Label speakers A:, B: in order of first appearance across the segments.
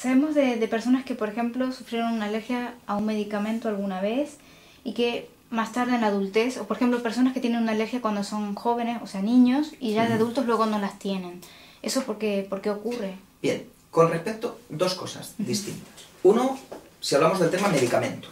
A: Sabemos de personas que, por ejemplo, sufrieron una alergia a un medicamento alguna vez y que más tarde en la adultez, o por ejemplo, personas que tienen una alergia cuando son jóvenes, o sea, niños, y ya de adultos luego no las tienen. ¿Eso por qué ocurre?
B: Bien, con respecto, dos cosas distintas. Uno, si hablamos del tema medicamento.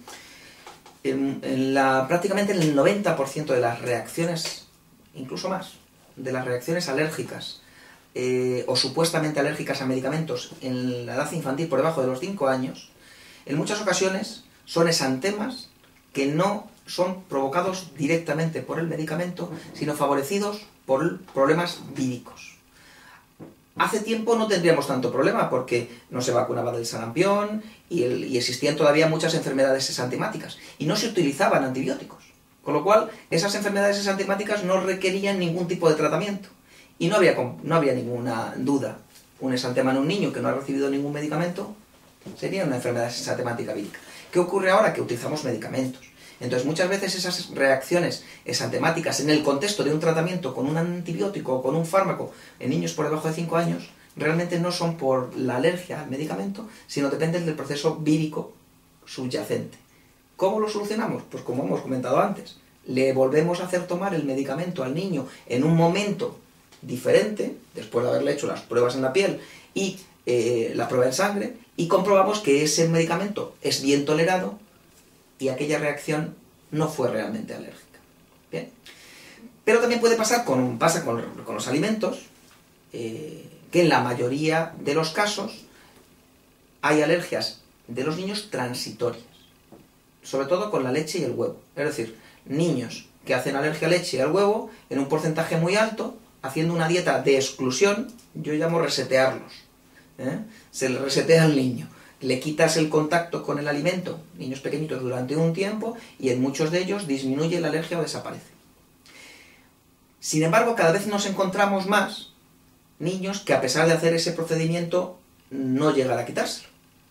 B: Prácticamente en el 90% de las reacciones, incluso más, de las reacciones alérgicas o supuestamente alérgicas a medicamentos en la edad infantil por debajo de los 5 años, en muchas ocasiones son exantemas que no son provocados directamente por el medicamento, sino favorecidos por problemas víricos. Hace tiempo no tendríamos tanto problema porque no se vacunaba del sarampión y existían todavía muchas enfermedades exantemáticas y no se utilizaban antibióticos. Con lo cual, esas enfermedades exantemáticas no requerían ningún tipo de tratamiento. Y no había ninguna duda. Un exantema en un niño que no ha recibido ningún medicamento sería una enfermedad exantemática vírica. ¿Qué ocurre ahora? Que utilizamos medicamentos. Entonces, muchas veces esas reacciones exantemáticas en el contexto de un tratamiento con un antibiótico o con un fármaco en niños por debajo de 5 años, realmente no son por la alergia al medicamento, sino dependen del proceso vírico subyacente. ¿Cómo lo solucionamos? Pues como hemos comentado antes, le volvemos a hacer tomar el medicamento al niño en un momento diferente, después de haberle hecho las pruebas en la piel y la prueba en sangre, y comprobamos que ese medicamento es bien tolerado y aquella reacción no fue realmente alérgica. ¿Bien? Pero también puede pasar, pasa con los alimentos, que en la mayoría de los casos hay alergias de los niños transitorias, sobre todo con la leche y el huevo. Es decir, niños que hacen alergia a leche y al huevo en un porcentaje muy alto, haciendo una dieta de exclusión, yo llamo resetearlos. Se le resetea al niño. Le quitas el contacto con el alimento, niños pequeñitos, durante un tiempo, y en muchos de ellos disminuye la alergia o desaparece. Sin embargo, cada vez nos encontramos más niños que, a pesar de hacer ese procedimiento, no llegan a quitárselo.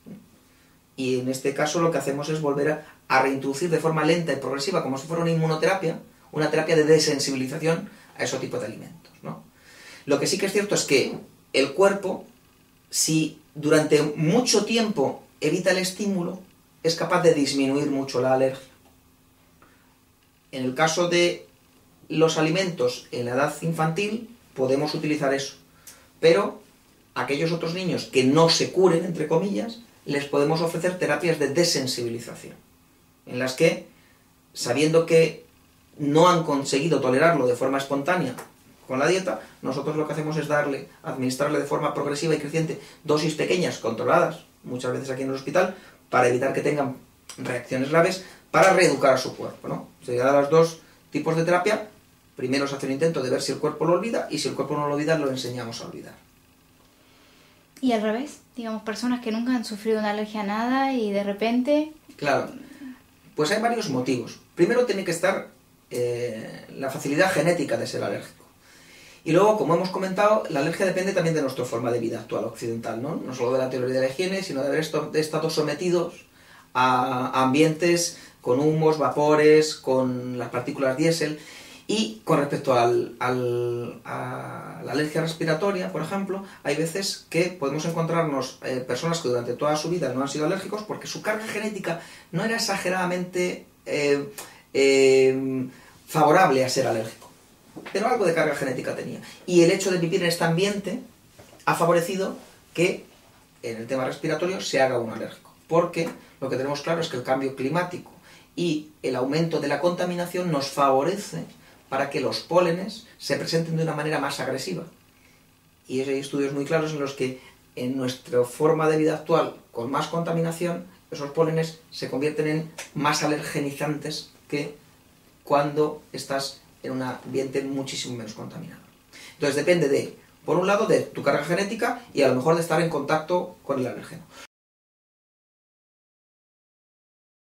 B: Y en este caso lo que hacemos es volver a reintroducir de forma lenta y progresiva, como si fuera una inmunoterapia, una terapia de desensibilización a ese tipo de alimentos, ¿no? Lo que sí que es cierto es que el cuerpo, si durante mucho tiempo evita el estímulo, es capaz de disminuir mucho la alergia. En el caso de los alimentos en la edad infantil, podemos utilizar eso. Pero aquellos otros niños que no se curen, entre comillas, les podemos ofrecer terapias de desensibilización, en las que, sabiendo que no han conseguido tolerarlo de forma espontánea con la dieta, nosotros lo que hacemos es administrarle de forma progresiva y creciente dosis pequeñas, controladas, muchas veces aquí en el hospital, para evitar que tengan reacciones graves, para reeducar a su cuerpo, ¿no? Se dan los dos tipos de terapia. Primero se hace un intento de ver si el cuerpo lo olvida, y si el cuerpo no lo olvida, lo enseñamos a olvidar.
A: Y al revés, digamos, personas que nunca han sufrido una alergia a nada y de repente...
B: Claro, pues hay varios motivos. Primero tiene que estar la facilidad genética de ser alérgico. Y luego, como hemos comentado, la alergia depende también de nuestra forma de vida actual occidental, ¿no? No solo de la teoría de la higiene, sino de haber estado sometidos a ambientes con humos, vapores, con las partículas diésel. Y con respecto a la alergia respiratoria, por ejemplo, hay veces que podemos encontrarnos personas que durante toda su vida no han sido alérgicos porque su carga genética no era exageradamente favorable a ser alérgico, pero algo de carga genética tenía. Y el hecho de vivir en este ambiente ha favorecido que en el tema respiratorio se haga un alérgico, porque lo que tenemos claro es que el cambio climático y el aumento de la contaminación nos favorece para que los pólenes se presenten de una manera más agresiva. Y hay estudios muy claros en los que en nuestra forma de vida actual, con más contaminación, esos pólenes se convierten en más alergenizantes que cuando estás en un ambiente muchísimo menos contaminado. Entonces depende por un lado, de tu carga genética y a lo mejor de estar en contacto con el alérgeno.